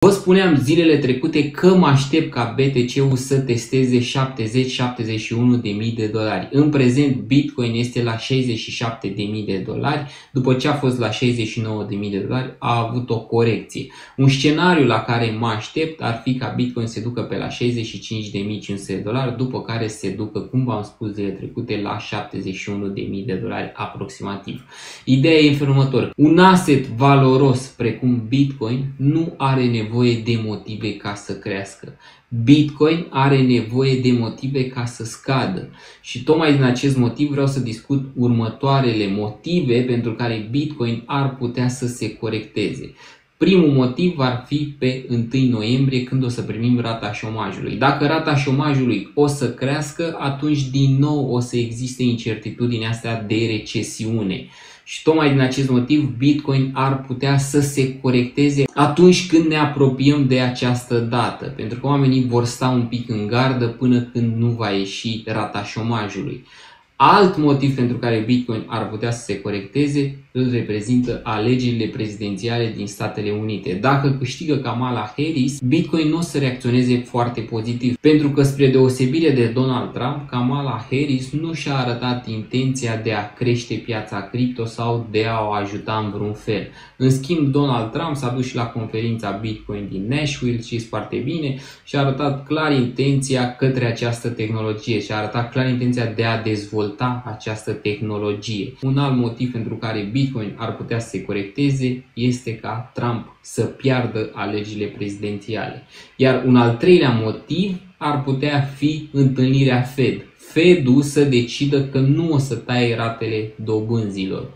Vă spuneam zilele trecute că mă aștept ca BTC-ul să testeze 70-71 de mii de dolari. În prezent Bitcoin este la 67 de mii de dolari. După ce a fost la 69 de mii de dolari a avut o corecție. Un scenariu la care mă aștept ar fi ca Bitcoin să se ducă pe la 65.500 de dolari, după care se ducă, cum v-am spus zilele trecute, la 71 de mii de dolari aproximativ. Ideea e în felul următor. Un asset valoros precum Bitcoin nu are nevoie de motive ca să crească. Bitcoin are nevoie de motive ca să scadă. Și tocmai din acest motiv vreau să discut următoarele motive pentru care Bitcoin ar putea să se corecteze. Primul motiv ar fi pe 1 noiembrie, când o să primim rata șomajului. Dacă rata șomajului o să crească, atunci din nou o să existe incertitudinea asta de recesiune. Și tocmai din acest motiv Bitcoin ar putea să se corecteze atunci când ne apropiem de această dată. Pentru că oamenii vor sta un pic în gardă până când nu va ieși rata șomajului. Alt motiv pentru care Bitcoin ar putea să se corecteze îl reprezintă alegerile prezidențiale din Statele Unite. Dacă câștigă Kamala Harris, Bitcoin nu o să reacționeze foarte pozitiv. Pentru că, spre deosebire de Donald Trump, Kamala Harris nu și-a arătat intenția de a crește piața cripto sau de a o ajuta în vreun fel. În schimb, Donald Trump s-a dus și la conferința Bitcoin din Nashville, și foarte bine, și a arătat clar intenția către această tehnologie și a arătat clar intenția de a dezvolta această tehnologie. Un alt motiv pentru care Bitcoin ar putea să se corecteze este ca Trump să piardă alegerile prezidențiale. Iar un al treilea motiv ar putea fi întâlnirea Fed. Fed-ul să decidă că nu o să taie ratele dobânzilor.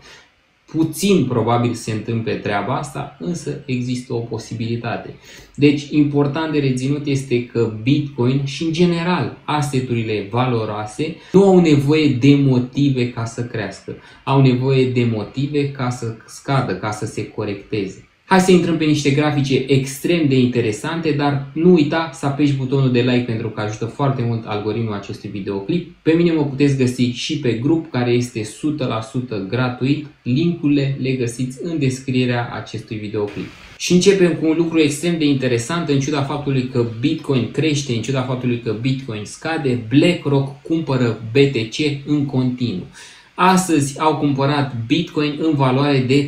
Puțin probabil se întâmple treaba asta, însă există o posibilitate. Deci important de reținut este că Bitcoin și în general aseturile valoroase nu au nevoie de motive ca să crească. Au nevoie de motive ca să scadă, ca să se corecteze. Hai să intrăm pe niște grafice extrem de interesante, dar nu uita să apeși butonul de like pentru că ajută foarte mult algoritmul acestui videoclip. Pe mine mă puteți găsi și pe grup, care este 100% gratuit. Linkurile le găsiți în descrierea acestui videoclip. Și începem cu un lucru extrem de interesant. În ciuda faptului că Bitcoin crește, în ciuda faptului că Bitcoin scade, BlackRock cumpără BTC în continuu. Astăzi au cumpărat Bitcoin în valoare de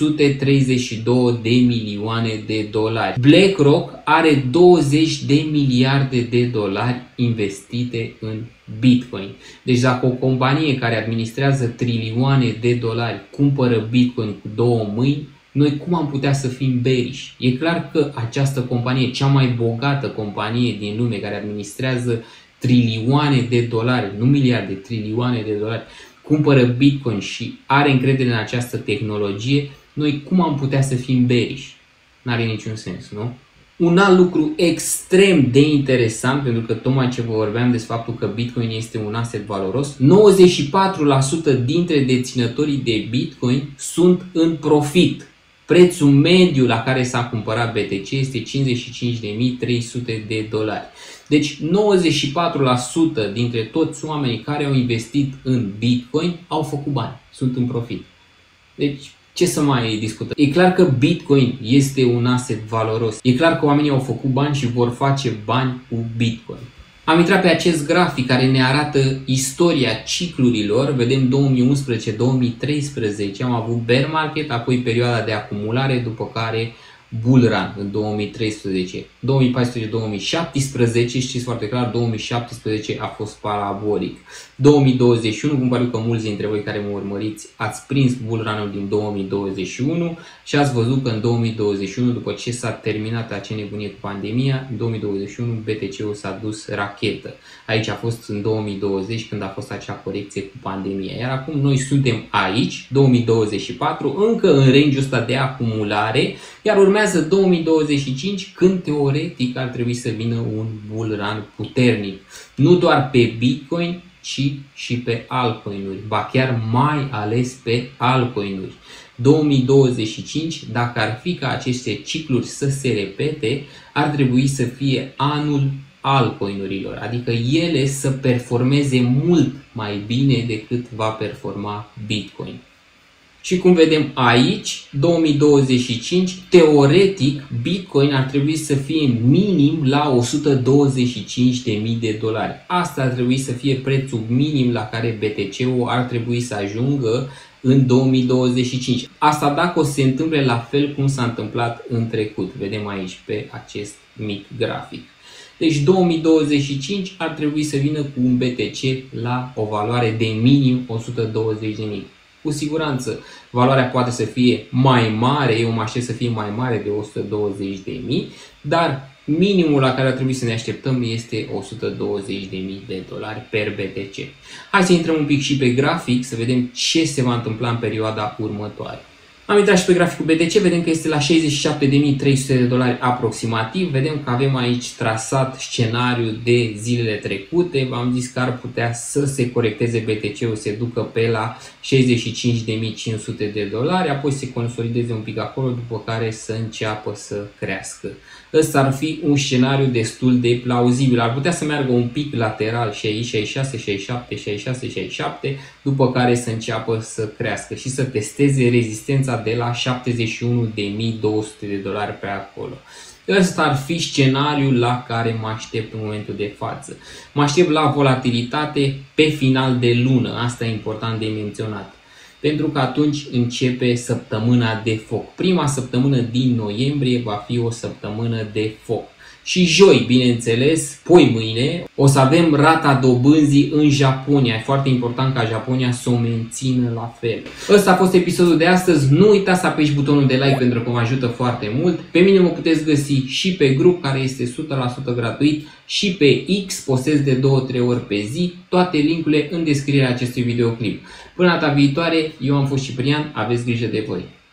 332 de milioane de dolari. BlackRock are 20 de miliarde de dolari investite în Bitcoin. Deci dacă o companie care administrează trilioane de dolari cumpără Bitcoin cu două mâini, noi cum am putea să fim bearish? E clar că această companie, cea mai bogată companie din lume, care administrează trilioane de dolari, nu miliarde, trilioane de dolari, cumpără Bitcoin și are încredere în această tehnologie, noi cum am putea să fim bearish? N-are niciun sens, nu? Un alt lucru extrem de interesant, pentru că tocmai ce vă vorbeam despre faptul că Bitcoin este un asset valoros, 94% dintre deținătorii de Bitcoin sunt în profit. Prețul mediu la care s-a cumpărat BTC este 55.300 de dolari. Deci 94% dintre toți oamenii care au investit în Bitcoin au făcut bani, sunt în profit. Deci ce să mai discutăm? E clar că Bitcoin este un asset valoros. E clar că oamenii au făcut bani și vor face bani cu Bitcoin. Am intrat pe acest grafic care ne arată istoria ciclurilor. Vedem 2011-2013 am avut bear market, apoi perioada de acumulare, după care bull run în 2013. 2014-2017 știți foarte clar, 2017 a fost parabolic. 2021, cum pare că mulți dintre voi care mă urmăriți ați prins bull run-ul din 2021 și ați văzut că în 2021, după ce s-a terminat acea nebunie cu pandemia, în 2021 BTC-ul s-a dus rachetă. Aici a fost în 2020 când a fost acea corecție cu pandemia. Iar acum noi suntem aici, 2024, încă în range-ul ăsta de acumulare, iar urmează 2025 când teoretic ar trebui să vină un bull run puternic. Nu doar pe Bitcoin, ci și pe altcoin-uri, ba chiar mai ales pe altcoin-uri. 2025, dacă ar fi ca aceste cicluri să se repete, ar trebui să fie anul altcoin-urilor, adică ele să performeze mult mai bine decât va performa Bitcoin. Și cum vedem aici, 2025, teoretic, Bitcoin ar trebui să fie minim la $125.000. Asta ar trebui să fie prețul minim la care BTC-ul ar trebui să ajungă în 2025. Asta dacă o să se întâmple la fel cum s-a întâmplat în trecut. Vedem aici pe acest mic grafic. Deci 2025 ar trebui să vină cu un BTC la o valoare de minim 120.000. Cu siguranță valoarea poate să fie mai mare, eu mă aștept să fie mai mare de 120.000, dar minimul la care ar trebui să ne așteptăm este $120.000 per BTC. Hai să intrăm un pic și pe grafic să vedem ce se va întâmpla în perioada următoare. Am intrat și pe graficul BTC, vedem că este la $67.300 aproximativ. Vedem că avem aici trasat scenariul de zilele trecute. V-am zis că ar putea să se corecteze BTC-ul, se ducă pe la $65.500, apoi se consolideze un pic acolo, după care să înceapă să crească. Ăsta ar fi un scenariu destul de plauzibil. Ar putea să meargă un pic lateral și aici 66, 67, 66, 67, după care să înceapă să crească și să testeze rezistența de la $71.200 pe acolo. Ăsta ar fi scenariul la care mă aștept în momentul de față. Mă aștept la volatilitate pe final de lună, asta e important de menționat. Pentru că atunci începe săptămâna de foc. Prima săptămână din noiembrie va fi o săptămână de foc. Și joi, bineînțeles, poi mâine, o să avem rata dobânzii în Japonia. E foarte important ca Japonia să o mențină la fel. Ăsta a fost episodul de astăzi. Nu uitați să apeși butonul de like pentru că mă ajută foarte mult. Pe mine mă puteți găsi și pe grup, care este 100% gratuit, și pe X, postez de 2-3 ori pe zi. Toate linkurile în descrierea acestui videoclip. Până data viitoare, eu am fost Ciprian, aveți grijă de voi.